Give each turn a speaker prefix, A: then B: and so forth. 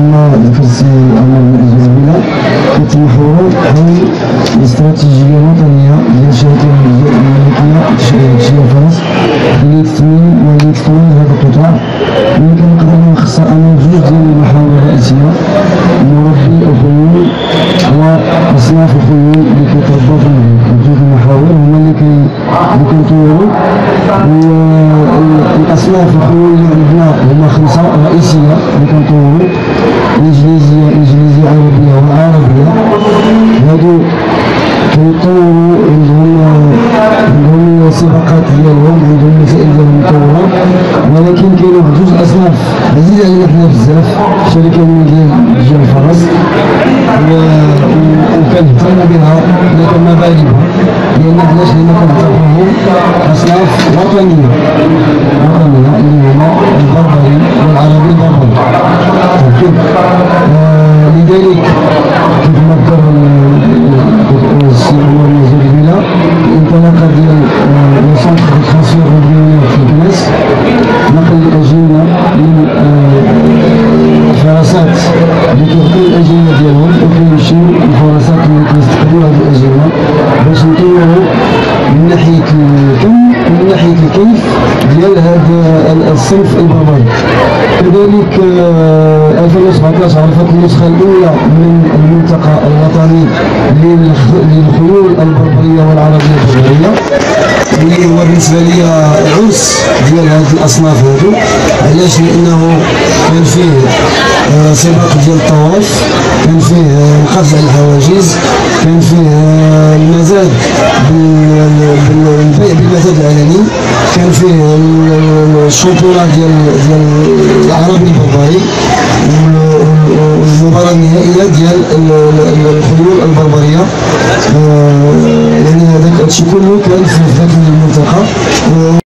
A: كما ذكر السي عمر بن الزبيلة كيتم حوار حول الاستراتيجية الوطنية ديال الشركة الملكية لتشغيل فرس اللي تتمول هذا القطاع، اللي كنقدر نلخصها أنا بجوج ديال المحاور الرئيسية: مربي الخيول وأصناف الخيول اللي كيتربوا في جوج المحاور هما اللي كنطوروا. الأصناف الخيول اللي عندنا هما 5 رئيسية اللي كنطوروا: الإنجليزية العربية والعربية. هادو كيطوروا عندهم السباقات ديالهم، عندهم المسائل ديالهم مطورة، ولكن كاين واحد جوج الأصناف عزيزة علينا حنا بزاف في الشركة الملكية ديال الفرس، وكنهتم بها كمغاربة، لأن علاش؟ لأن كنعتبروهم أصناف وطنية اللي هما البربري والعربي البربري. لذلك كيف ما ذكر السي عمر بن الزبيلة، الانطلاقة ديال لو سونتر دو ترانسفير ريجيونيل في كناس نقل الأجنة من الفرسات اللي كياخدو الأجنة ديالهم وكيمشيو الفرسات اللي كيستقبلو هاد الأجنة باش نطورو من ناحية الكم ومن ناحية الكيف ديال هاد الصنف البربري. كذلك 2017 عرفت النسخة الأولى من الملتقى الوطني للخيول البربرية والعربية البربرية، اللي هو بالنسبة لي عرس ديال هاد الأصناف هادو. علاش؟ لأنه كان فيه سباق ديال الطواف، كان فيه قطع الحواجز، كان فيه المزاد بالبيع بالمزاد العلني، كان فيه الشامبيونات ديال العربي البربري، والمباراة النهائية ديال الخيول البربرية. يعني هذاك الشيء كله كان في ذاك المنطقة.